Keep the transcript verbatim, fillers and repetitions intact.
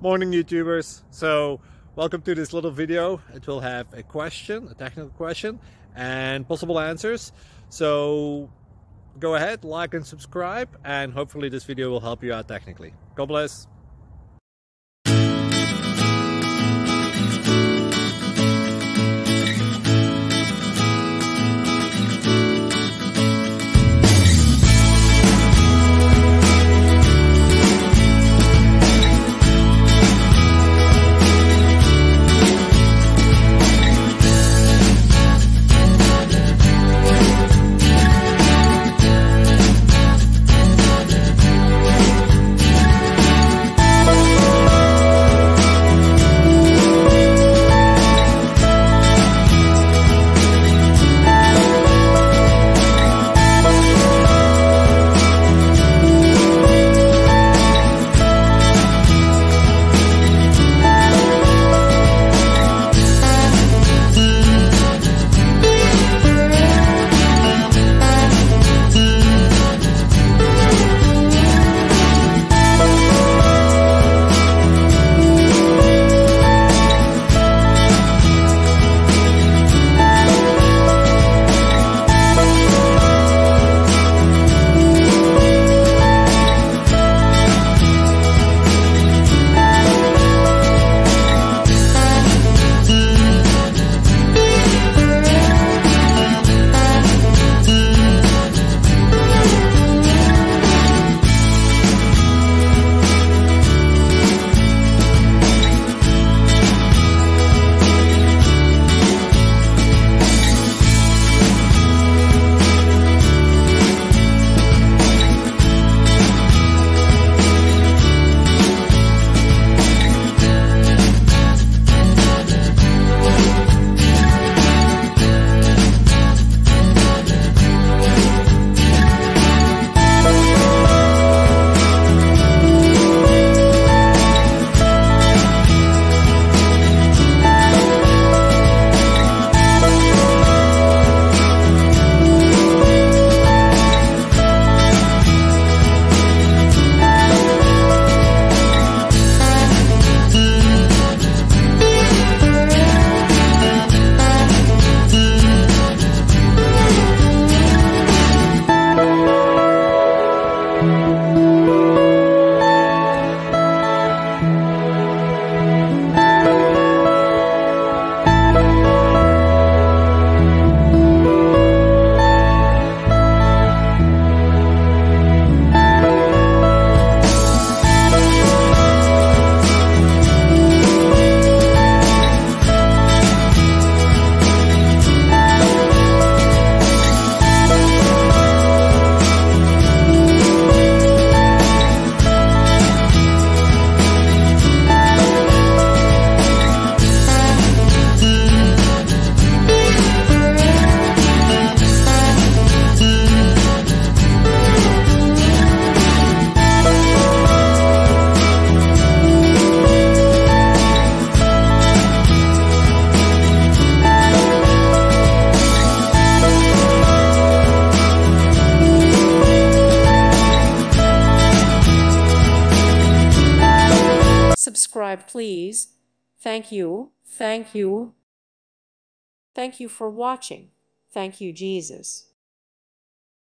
Morning YouTubers. So welcome to this little video. It will have a question, a technical question, and possible answers. So go ahead, like and subscribe, and hopefully this video will help you out technically. God bless. Subscribe, please. Thank you. Thank you. Thank you for watching. Thank you, Jesus.